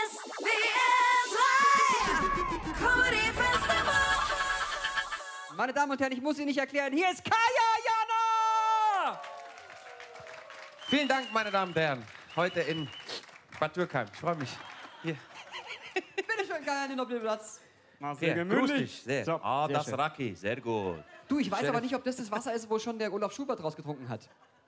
SWR 3 Comedy Festival. Meine Damen und Herren, ich muss Ihnen nicht erklären, hier ist Kaya Jana! Vielen Dank, meine Damen und Herren. Heute in Bad Dürkheim. Ich freue mich. Hier. Bitte schön, Kaya, den Doppelplatz. Sehr grüß dich. Sehr. So, Ah, sehr das schön. Raki. Sehr gut. Du, ich weiß Chef. aber nicht, ob das das Wasser ist, wo schon der Olaf Schubert rausgetrunken hat.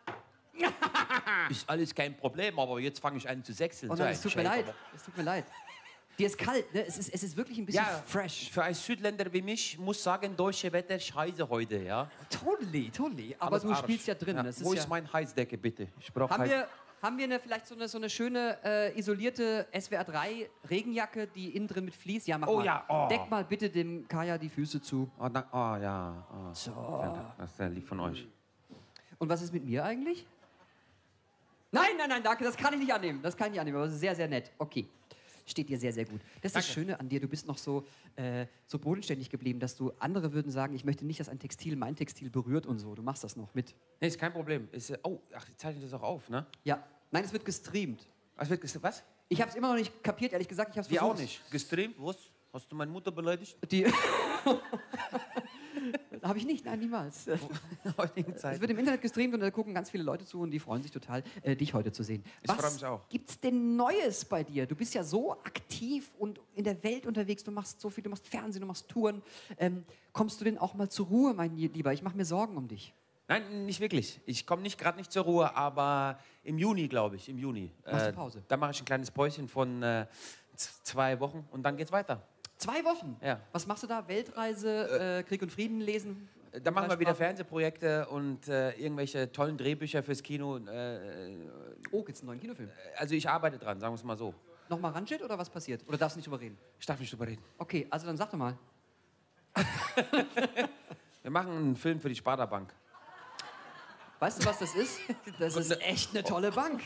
Ist alles kein Problem, aber jetzt fange ich an zu sechseln. Oh So nein, ein es tut mir Scheiß, leid. aber- Es tut mir leid. Dir ist kalt, ne? Es ist wirklich ein bisschen Ja, fresh. für einen Südländer wie mich muss sagen, deutsche Wetter scheiße heute, ja. Totally. Aber Alles du Arsch. spielst ja drin. Ja. Das ist Wo ja ist meine Heizdecke, bitte? Ich brauche haben wir vielleicht so eine schöne isolierte SWR 3 Regenjacke, die innen drin mit Vlies? Ja, mach Oh mal. ja, oh. Deck mal bitte dem Kaya die Füße zu. Oh, ja. Oh. So. Das ist sehr lieb von euch. Und was ist mit mir eigentlich? Nein, danke, das kann ich nicht annehmen. Das kann ich nicht annehmen, aber das ist sehr, sehr nett. Okay. Steht dir sehr, sehr gut. Das ist das Danke. Schöne an dir, du bist noch so bodenständig geblieben, dass du, andere würden sagen, ich möchte nicht, dass ein Textil mein Textil berührt und so. Du machst das noch mit. Nee, ist kein Problem. Ist, oh, ach, die zeichnet das auch auf, ne? Ja. Nein, es wird gestreamt. Was? Ich habe es immer noch nicht kapiert, ehrlich gesagt. Ich habe es Wir versucht. auch nicht. Gestreamt? Was? Hast du meine Mutter beleidigt? Die habe ich nicht, nein, niemals. Heutigen Es Zeit. wird im Internet gestreamt und da gucken ganz viele Leute zu und die freuen sich total, dich heute zu sehen. Ich freue mich auch. Gibt's denn Neues bei dir? Du bist ja so aktiv und in der Welt unterwegs, du machst so viel, du machst Fernsehen, du machst Touren. Kommst du denn auch mal zur Ruhe, mein Lieber? Ich mache mir Sorgen um dich. Nein, nicht wirklich. Ich komme gerade nicht zur Ruhe, aber im Juni, glaube ich, im Juni. Machst du Pause? Da mache ich ein kleines Päuschen von 2 Wochen und dann geht's weiter. 2 Wochen? Ja. Was machst du da? Weltreise, Krieg und Frieden lesen? Da machen wir wieder Sprachen? Fernsehprojekte und irgendwelche tollen Drehbücher fürs Kino. Oh, gibt's einen neuen Kinofilm? Also ich arbeite dran, sagen wir es mal so. Nochmal Ranjit oder was passiert? Oder darfst du nicht drüber reden? Ich darf nicht drüber reden. Okay, also dann sag doch mal. Wir machen einen Film für die Sparda Bank. Weißt du, was das ist? Das ist echt eine tolle Bank.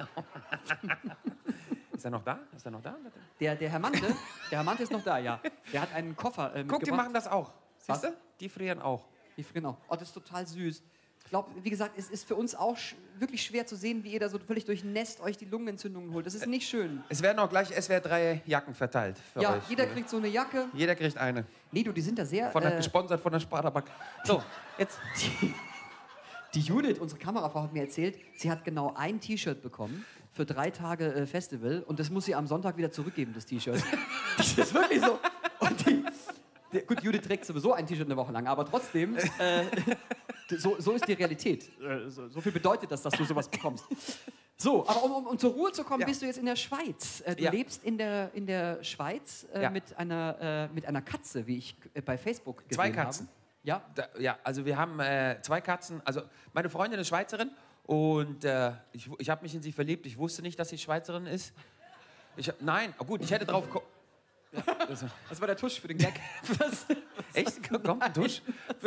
Ist er noch da? Ist er noch da? Der Herr Mante ist noch da, ja. Der hat einen Koffer Guck, die mitgebracht. machen das auch. Was? Siehst du? Die frieren auch. Die frieren auch. Oh, das ist total süß. Ich glaube, wie gesagt, es ist für uns auch wirklich schwer zu sehen, wie ihr da so völlig durchnässt euch die Lungenentzündungen holt. Das ist nicht schön. Es werden auch gleich SWR 3 Jacken verteilt für Ja, euch. jeder kriegt so eine Jacke. Jeder kriegt eine. Nee, du, die sind da sehr... Gesponsert von der Sparda Bank. So, jetzt. Die Judith, unsere Kamerafrau, hat mir erzählt, sie hat genau ein T-Shirt bekommen für 3 Tage Festival und das muss sie am Sonntag wieder zurückgeben, das T-Shirt. Das ist wirklich so. Und gut, Judith trägt sowieso ein T-Shirt eine Woche lang, aber trotzdem, so ist die Realität. So viel bedeutet das, dass du sowas bekommst. So, aber um zur Ruhe zu kommen, Ja. bist du jetzt in der Schweiz. Du Ja. lebst in der Schweiz Ja. mit einer Katze, wie ich bei Facebook gesehen 2 Katzen. habe. Ja, Ja, also wir haben 2 Katzen. Also meine Freundin ist Schweizerin und ich habe mich in sie verliebt. Ich wusste nicht, dass sie Schweizerin ist. Nein, gut, ich hätte drauf... Ja, das war der Tusch für den Gag. echt? Kommt ein Tusch?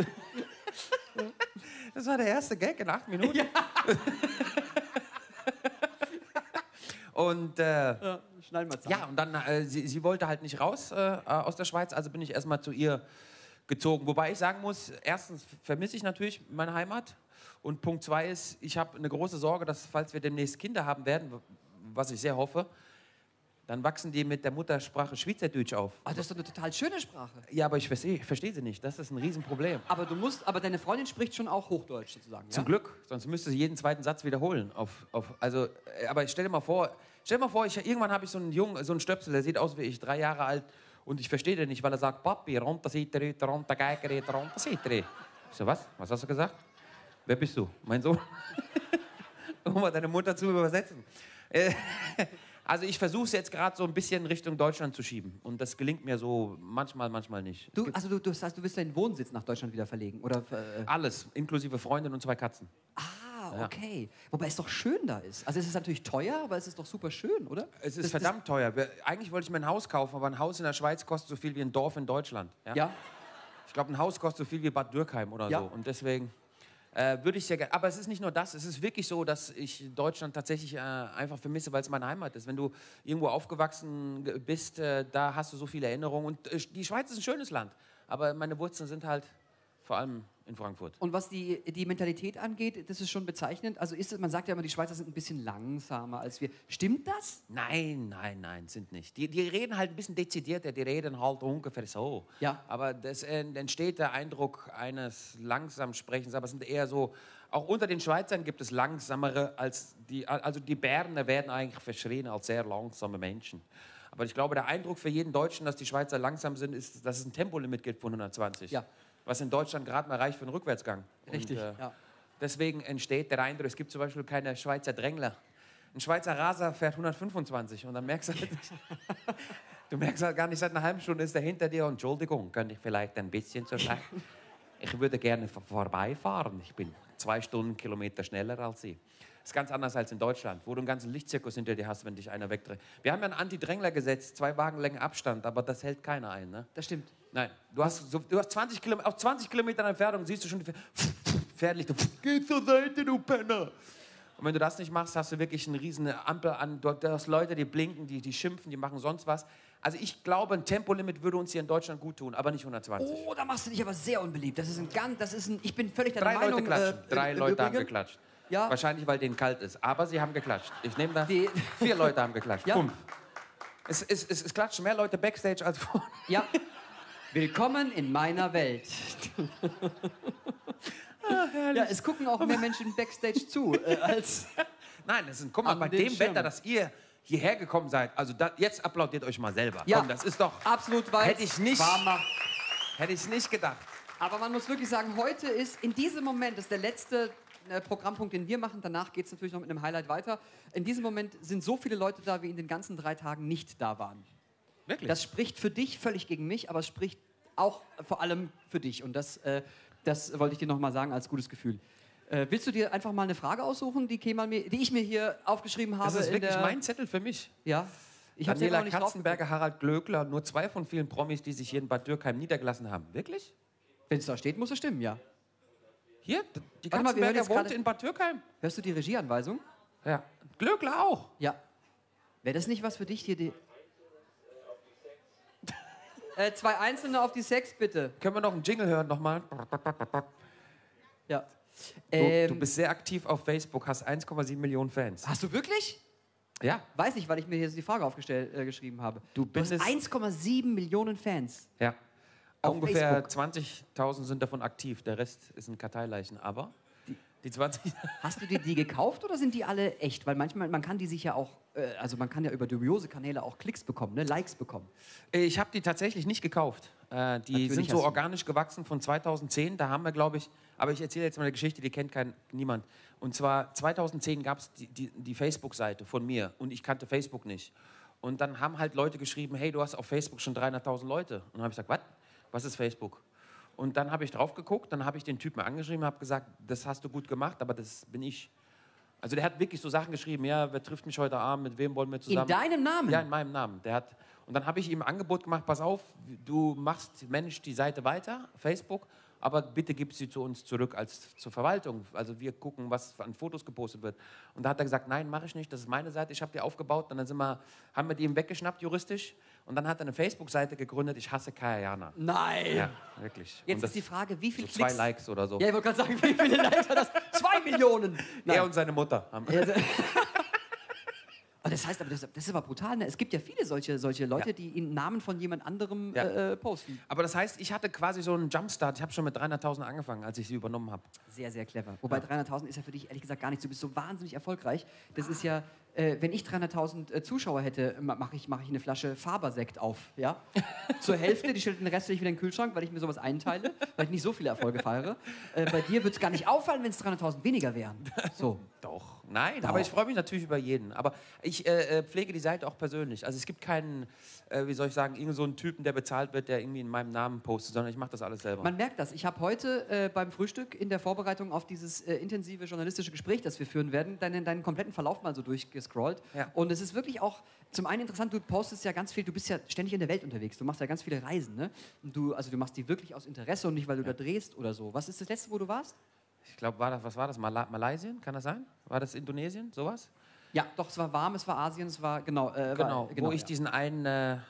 Das war der erste Gag in 8 Minuten. Ja. Und Schneiden wir zusammen. ja, und dann, sie wollte halt nicht raus aus der Schweiz, also bin ich erstmal zu ihr gezogen. Wobei ich sagen muss, erstens vermisse ich natürlich meine Heimat und Punkt 2 ist, ich habe eine große Sorge, dass falls wir demnächst Kinder haben werden, was ich sehr hoffe, dann wachsen die mit der Muttersprache Schweizerdeutsch auf. Ah, das ist doch eine total schöne Sprache. Ja, aber ich verstehe sie nicht, das ist ein Riesenproblem. Aber deine Freundin spricht schon auch Hochdeutsch sozusagen, ja? Zum Glück, sonst müsste sie jeden zweiten Satz wiederholen. Aber stell dir mal vor, irgendwann habe ich so einen Stöpsel, der sieht aus wie ich, 3 Jahre alt, und ich verstehe den nicht, weil er sagt, Papi, runter Sittere, runter Geigere, runter Sittere. Ich so, was? Was hast du gesagt? Wer bist du? Mein Sohn? Um mal deine Mutter zu übersetzen. Also ich versuche es jetzt gerade so ein bisschen Richtung Deutschland zu schieben. Und das gelingt mir so manchmal nicht. Du willst deinen Wohnsitz nach Deutschland wieder verlegen? Oder, Alles, inklusive Freundin und 2 Katzen. okay. Wobei es doch schön da ist. Also es ist natürlich teuer, aber es ist doch super schön, oder? Es ist verdammt teuer. Eigentlich wollte ich mir ein Haus kaufen, aber ein Haus in der Schweiz kostet so viel wie ein Dorf in Deutschland. Ja. Ich glaube, ein Haus kostet so viel wie Bad Dürkheim oder Ja. so. Und deswegen würde ich sehr gerne. Aber es ist nicht nur das. Es ist wirklich so, dass ich Deutschland tatsächlich einfach vermisse, weil es meine Heimat ist. Wenn du irgendwo aufgewachsen bist, da hast du so viele Erinnerungen. Und die Schweiz ist ein schönes Land. Aber meine Wurzeln sind halt vor allem in Frankfurt. Und was die Mentalität angeht, das ist schon bezeichnend. Also man sagt ja immer, die Schweizer sind ein bisschen langsamer als wir. Stimmt das? Nein, sind nicht. Die reden halt ein bisschen dezidierter, die reden halt ungefähr so. Ja. Aber das entsteht der Eindruck eines langsam Sprechens, aber es sind eher so, auch unter den Schweizern gibt es langsamere als also die Berner werden eigentlich verschrien als sehr langsame Menschen. Aber ich glaube, der Eindruck für jeden Deutschen, dass die Schweizer langsam sind, ist, dass es ein Tempolimit gibt von 120. Ja. Was in Deutschland gerade mal reicht für einen Rückwärtsgang. Richtig, Und, ja. Deswegen entsteht der Eindruck, es gibt zum Beispiel keine Schweizer Drängler. Ein Schweizer Raser fährt 125 und dann merkst du halt, du merkst halt gar nicht, seit einer halben Stunde ist er hinter dir und Entschuldigung, könnte ich vielleicht ein bisschen zur Seite? Ich würde gerne vorbeifahren. Ich bin 2 Stundenkilometer schneller als Sie. Das ist ganz anders als in Deutschland, wo du einen ganzen Lichtzirkus hinter dir hast, wenn dich einer wegdreht. Wir haben ja ein Anti-Drängler-Gesetz, 2 Wagenlängen Abstand, aber das hält keiner ein. Ne? Das stimmt. Nein, du hast 20 Kilometer, auf 20 Kilometern Entfernung siehst du schon die Pferdlichter. Geh zur Seite, du Penner. Und wenn du das nicht machst, hast du wirklich eine riesen Ampel an. Du hast Leute, die blinken, die schimpfen, die machen sonst was. Also ich glaube, ein Tempolimit würde uns hier in Deutschland gut tun, aber nicht 120. Oh, da machst du dich aber sehr unbeliebt. Ich bin völlig deiner 3 Meinung. Leute klatschen. 3 Leute haben Übrigen. geklatscht. Ja. Wahrscheinlich, weil denen kalt ist. Aber sie haben geklatscht. Ich nehme da 4 Leute haben geklatscht. Ja. 5. Es klatschen mehr Leute Backstage als vorne. Ja. Willkommen in meiner Welt. Ja, es gucken auch mehr Menschen Backstage zu als. Nein, guck mal, An bei den dem Schirmen. Wetter, dass ihr hierher gekommen seid, also jetzt applaudiert euch mal selber. Ja. Komm, das ist doch, Absolut weiß. hätte ich nicht, warm macht. hätte ich nicht gedacht. Aber man muss wirklich sagen, heute ist in diesem Moment, das ist der letzte Programmpunkt, den wir machen. Danach geht es natürlich noch mit einem Highlight weiter. In diesem Moment sind so viele Leute da, wie in den ganzen 3 Tagen nicht da waren. Wirklich? Das spricht für dich, völlig gegen mich, aber es spricht auch vor allem für dich. Und das wollte ich dir noch mal sagen als gutes Gefühl. Willst du dir einfach mal eine Frage aussuchen, die ich mir hier aufgeschrieben habe? das ist wirklich mein Zettel für mich. Ja. Ich habe selber Daniela noch nicht drauf. Katzenberger, Harald Glöckler, nur 2 von vielen Promis, die sich hier in Bad Dürkheim niedergelassen haben. Wirklich? Wenn es da steht, muss es stimmen, ja. Hier, die Warte mal, wir hören Katzenberger jetzt wohnt gerade- in Bad Dürkheim. Hörst du die Regieanweisung? Ja. Glöckler auch. Ja. Wäre das nicht was für dich hier? 2 Einzelne auf die 6, bitte. Können wir noch einen Jingle hören nochmal? Ja. Du bist sehr aktiv auf Facebook, hast 1,7 Millionen Fans. Hast du wirklich? Ja, Weiß ich, weil ich mir hier die Frage geschrieben habe. Du hast bist- 1,7 Millionen Fans. ja. Auf Ungefähr Facebook. 20.000 sind davon aktiv, der Rest ist ein Karteileichen. Aber die 20... Hast du dir die gekauft oder sind die alle echt? Weil manchmal, man kann die sich ja auch, also man kann ja über dubiose Kanäle auch Klicks bekommen, ne? Likes bekommen. Ich habe die tatsächlich nicht gekauft. Die Natürlich sind hast so du- organisch gewachsen von 2010. Da haben wir, glaube ich, aber ich erzähle jetzt mal eine Geschichte, die kennt niemand. Und zwar 2010 gab es die Facebook-Seite von mir und ich kannte Facebook nicht. Und dann haben halt Leute geschrieben, hey, du hast auf Facebook schon 300.000 Leute. Und dann habe ich gesagt, was ist Facebook? Und dann habe ich drauf geguckt, dann habe ich den Typen angeschrieben, habe gesagt, das hast du gut gemacht, aber das bin ich. Also der hat wirklich so Sachen geschrieben, ja, wer trifft mich heute Abend, mit wem wollen wir zusammen? In deinem Namen? Ja, in meinem Namen. Und dann habe ich ihm ein Angebot gemacht, pass auf, du managst die Seite weiter, Facebook, aber bitte gib sie zu uns zurück als zur Verwaltung. Also wir gucken, was an Fotos gepostet wird. Und da hat er gesagt, nein, mache ich nicht, das ist meine Seite, ich habe die aufgebaut. Und dann haben wir die ihm weggeschnappt juristisch. Und dann hat er eine Facebook-Seite gegründet, ich hasse Kaya Jana. Nein. Ja, wirklich. Jetzt Und das ist die Frage, wie viele so 2 Klicks? Likes oder so. Ja, ich wollte gerade sagen, wie viele Likes hat das? 2 Millionen! Er und seine Mutter haben. Und das heißt, aber das ist aber brutal, ne? Es gibt ja viele solche Leute, Ja. die im Namen von jemand anderem Ja. posten. Aber das heißt, ich hatte quasi so einen Jumpstart. Ich habe schon mit 300.000 angefangen, als ich sie übernommen habe. Sehr, sehr clever. Wobei 300.000 ist ja für dich ehrlich gesagt gar nichts. Du bist so wahnsinnig erfolgreich. Das ist ja, wenn ich 300.000 Zuschauer hätte, mache ich eine Flasche Fabersekt auf. Ja? Zur Hälfte, den Rest stelle ich wieder in den Kühlschrank, weil ich mir sowas einteile, weil ich nicht so viele Erfolge feiere. Bei dir würde es gar nicht auffallen, wenn es 300.000 weniger wären. So. Doch. Nein, Doch. aber ich freue mich natürlich über jeden. Aber ich pflege die Seite auch persönlich. Also es gibt keinen, wie soll ich sagen, irgend so einen Typen, der bezahlt wird, der irgendwie in meinem Namen postet, sondern ich mache das alles selber. Man merkt das. Ich habe heute beim Frühstück in der Vorbereitung auf dieses intensive journalistische Gespräch, das wir führen werden, deinen kompletten Verlauf mal so durchgescrollt. Ja. Und es ist wirklich auch zum einen interessant, du postest ja ganz viel, du bist ja ständig in der Welt unterwegs, du machst ja ganz viele Reisen. Ne? Und du machst die wirklich aus Interesse und nicht, weil du da drehst oder so. Was ist das letzte, wo du warst? Ich glaube, was war das? Malaysia? Kann das sein? War das Indonesien? Sowas? Ja, doch, es war warm, es war Asien, es war, genau. Genau, wo ich ja. diesen einen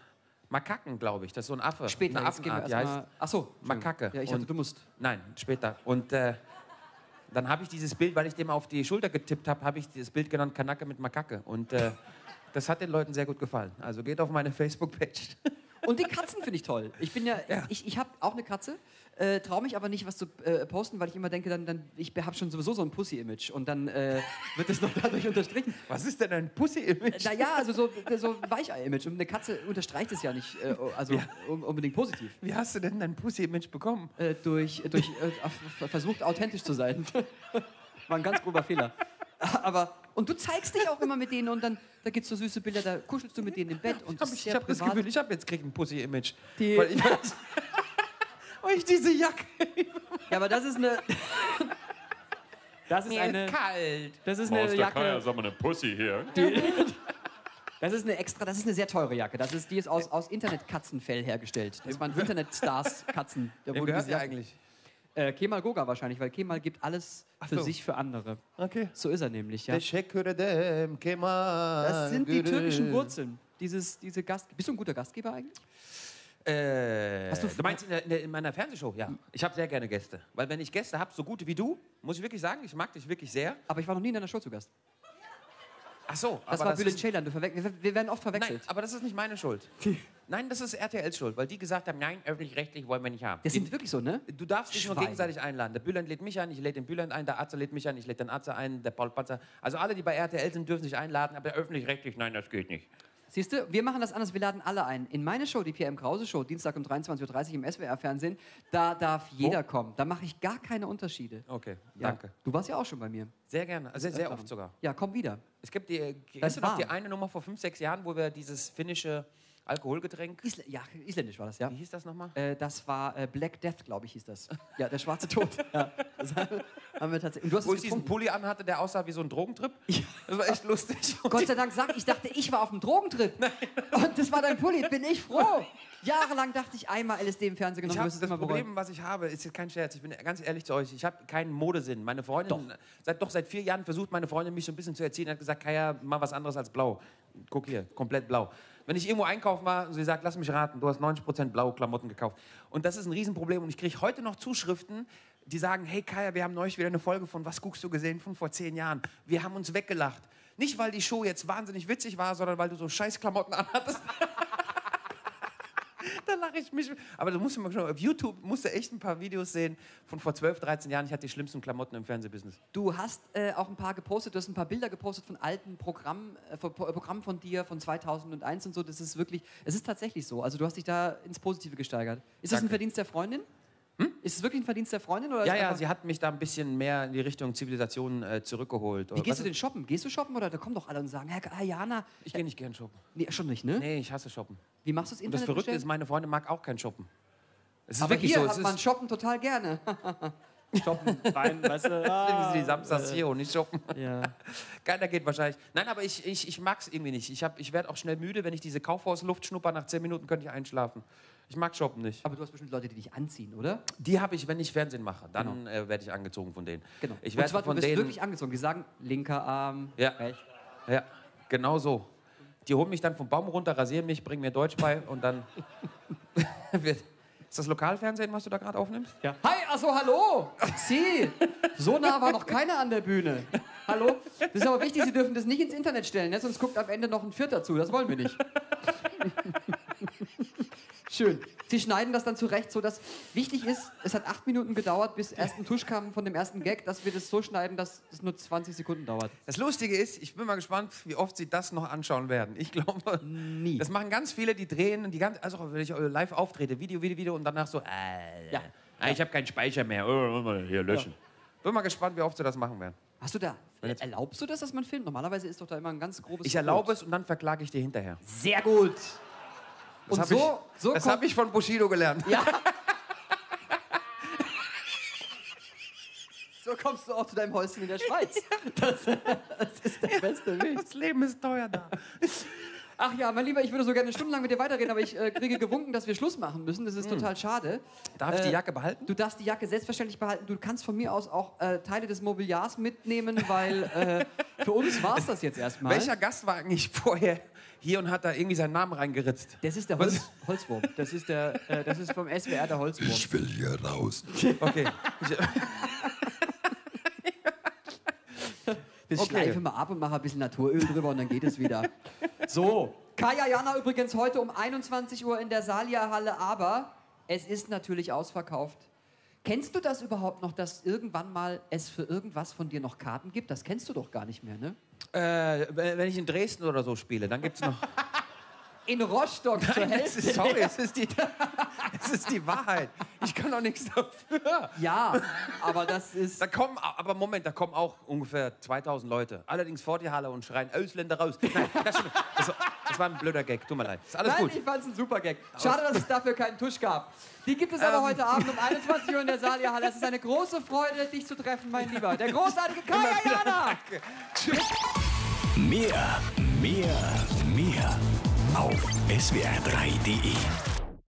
Makaken, glaube ich. Das ist so ein Affe. Später. Eine Jetzt gehen wir Affenart, die heißt erstmal. Achso. Makake. Ja, ich dachte, Und- du musst. Nein, später. Und dann habe ich dieses Bild, weil ich dem auf die Schulter getippt habe, habe ich dieses Bild genannt Kanake mit Makake. Und das hat den Leuten sehr gut gefallen. Also geht auf meine Facebook-Page. Und die Katzen finde ich toll. Ich bin ja, Ja. ich habe auch eine Katze, traue mich aber nicht, was zu posten, weil ich immer denke, ich habe schon sowieso so ein Pussy-Image und dann wird es noch dadurch unterstrichen. Was ist denn ein Pussy-Image? Naja, also so ein Weichei-Image. Und eine Katze unterstreicht es ja nicht unbedingt positiv. Wie hast du denn dein Pussy-Image bekommen? Durch versucht, authentisch zu sein. War ein ganz grober Fehler. Aber, und du zeigst dich auch immer mit denen und dann, da gibt es so süße Bilder, da kuschelst du mit denen im Bett und das ist Ich sehr habe das privat. Gefühl, ich habe jetzt krieg ein Pussy-Image. Die- Weil ich diese Jacke... Ja, aber das ist eine... Das ist eine... kalt. Das ist eine Jacke... sag mal, eine Pussy hier. Das ist eine sehr teure Jacke. Die ist aus Internet-Katzenfell hergestellt. Das waren Internet-Stars-Katzen. Wem gehört die eigentlich? Kemal Goga wahrscheinlich, weil Kemal gibt alles für so. sich, für andere. Okay. So ist er nämlich, ja. Teşekkür ederim Kemal. Das sind die Gürü. türkischen Wurzeln. Bist du ein guter Gastgeber eigentlich? Du meinst in meiner Fernsehshow? Ja. Ich habe sehr gerne Gäste. Weil wenn ich Gäste habe, so gute wie du, muss ich wirklich sagen, ich mag dich wirklich sehr. Aber ich war noch nie in deiner Show zu Gast. Ach so. Das aber war Bülent ist, Ceylan. Wir werden oft Nein, verwechselt. aber das ist nicht meine Schuld. Nein, das ist RTLs Schuld, weil die gesagt haben, nein, öffentlich-rechtlich wollen wir nicht haben. Das sind wirklich so, ne? Du darfst dich nur Schweine. gegenseitig einladen. Der Bülent lädt mich ein, ich lädt den Bülent ein, der Atze lädt mich ein, ich lädt den Atze ein, der Paul Patzer. Also alle, die bei RTL sind, dürfen sich einladen, aber öffentlich-rechtlich, nein, das geht nicht. Siehst du, wir machen das anders, wir laden alle ein. In meine Show, die PM Krause Show, Dienstag um 23:30 Uhr im SWR-Fernsehen, da darf jeder kommen. Da mache ich gar keine Unterschiede. Okay, Ja. danke. Du warst ja auch schon bei mir. Sehr gerne, also sehr oft sogar. Ja, komm wieder. Es gibt die, Das kennst du noch war. die eine Nummer vor 5, 6 Jahren, wo wir dieses finnische Alkoholgetränk, Isländisch war das, ja. wie hieß das nochmal? Das war Black Death, glaube ich, hieß das. Ja, der schwarze Tod. Ja, das haben wir tatsächlich. Und du hast Wo es ich diesen getrunken. Pulli anhatte, der aussah wie so ein Drogentrip. Das war echt lustig. Gott sei Dank ich dachte, ich war auf dem Drogentrip. Und das war dein Pulli, bin ich froh. Jahrelang dachte ich, einmal LSD im Fernsehen genommen, Ich du hab, wirst es das immer bereuen. Problem, was ich habe, ist jetzt kein Scherz. Ich bin ganz ehrlich zu euch. Ich habe keinen Modesinn. Meine Freundin, seit 4 Jahren versucht meine Freundin mich so ein bisschen zu erziehen. Hat gesagt, Kaya, mal was anderes als blau. Guck hier, komplett blau. Wenn ich irgendwo einkaufen war und sie sagt, lass mich raten, du hast 90% blaue Klamotten gekauft. Und das ist ein Riesenproblem. Und ich kriege heute noch Zuschriften, die sagen, hey Kaya, wir haben neulich wieder eine Folge von Was guckst du gesehen von vor 10 Jahren. Wir haben uns weggelacht. Nicht, weil die Show jetzt wahnsinnig witzig war, sondern weil du so scheiß Klamotten anhattest. Da lache ich mich. Aber du musst mal schon auf YouTube musst du echt ein paar Videos sehen von vor 12, 13 Jahren. Ich hatte die schlimmsten Klamotten im Fernsehbusiness. Du hast auch ein paar gepostet, du hast ein paar Bilder gepostet von alten Programmen von dir von 2001 und so. Das ist wirklich, es ist tatsächlich so. Also du hast dich da ins Positive gesteigert. Ist das ein Danke. Verdienst der Freundin? Ist es wirklich ein Verdienst der Freundin? Oder Ja, ist ja, einfach- sie hat mich da ein bisschen mehr in die Richtung Zivilisation zurückgeholt. Wie gehst du denn shoppen? Gehst du shoppen oder da kommen doch alle und sagen, Herr Jana, Ich gehe nicht gern shoppen. nee, schon nicht, ne? Nee, ich hasse shoppen. Wie machst du es Und das Internet Verrückte bestellen? ist, meine Freundin mag auch kein Shoppen. Es ist Aber wirklich hier so. hat Es man ist shoppen total gerne. shoppen, rein, weißt du? die Samstags hier und nicht shoppen. Ja. Keiner geht wahrscheinlich. Nein, aber ich mag es irgendwie nicht. Ich werde auch schnell müde, wenn ich diese Kaufhausluft schnupper. Nach 10 Minuten könnte ich einschlafen. Ich mag shoppen nicht. Aber du hast bestimmt Leute, die dich anziehen, oder? Die habe ich, wenn ich Fernsehen mache. Dann werde ich angezogen von denen. Genau. Ich Und werde zwar, von du wirst denen. wirklich angezogen. Die sagen, linker Arm, Ja. rechter. Ja, genau so. Die holen mich dann vom Baum runter, rasieren mich, bringen mir Deutsch bei und dann wird. Ist das Lokalfernsehen, was du da gerade aufnimmst? Ja. Hi, also hallo! Sie! So nah war noch keiner an der Bühne. Hallo? Das ist aber wichtig, Sie dürfen das nicht ins Internet stellen, ne? Sonst guckt am Ende noch ein Vierter zu. Das wollen wir nicht. Schön. Sie schneiden das dann zurecht, so dass wichtig ist, es hat 8 Minuten gedauert, bis erst ein Tusch kam von dem ersten Gag, dass wir das so schneiden, dass es nur 20 Sekunden dauert. Das Lustige ist, ich bin mal gespannt, wie oft sie das noch anschauen werden. Ich glaube, Nie. das machen ganz viele, die drehen, also wenn ich live auftrete, Video und danach so, Ja. ich habe keinen Speicher mehr, hier löschen. Bin mal gespannt, wie oft sie das machen werden. Hast du da, erlaubst du das, dass man filmt? Normalerweise ist doch da immer ein ganz grobes Ich erlaube es und dann verklage ich dir hinterher. Sehr gut. Und Das so habe ich von Bushido gelernt. Ja. So kommst du auch zu deinem Häuschen in der Schweiz. Das ist der beste Weg. Das Leben ist teuer da. Ach ja, mein Lieber, ich würde so gerne stundenlang mit dir weiterreden, aber ich kriege gewunken, dass wir Schluss machen müssen. Das ist total schade. Darf ich die Jacke behalten? Du darfst die Jacke selbstverständlich behalten. Du kannst von mir aus auch Teile des Mobiliars mitnehmen, weil für uns war es das jetzt erstmal. Welcher Gast war eigentlich vorher hier und hat da irgendwie seinen Namen reingeritzt? Das ist der Holzwurm. Das ist vom SWR der Holzwurm. Ich will hier raus. Okay. Das schleife mal ab und mache ein bisschen Naturöl drüber und dann geht es wieder. So, Kaya Jana übrigens heute um 21 Uhr in der Salia-Halle, aber es ist natürlich ausverkauft. Kennst du das überhaupt noch, dass irgendwann mal es für irgendwas von dir noch Karten gibt? Das kennst du doch gar nicht mehr, ne? Wenn ich in Dresden oder so spiele, dann gibt's noch... In Rostock zur Hälfte. Sorry, es ist die Wahrheit. Ich kann doch nichts dafür. Ja, aber das ist... Da kommen auch ungefähr 2000 Leute. Allerdings vor die Halle und schreien Ausländer raus. Nein, das war ein blöder Gag. Tut mir leid. Ist alles Nein, gut. ich fand's ein super Gag. Schade, dass es dafür keinen Tusch gab. Die gibt es aber heute Abend um 21 Uhr in der Salia-Halle. Es ist eine große Freude, dich zu treffen, mein Lieber. Der großartige Kaya Jana. Mehr auf swr3.de.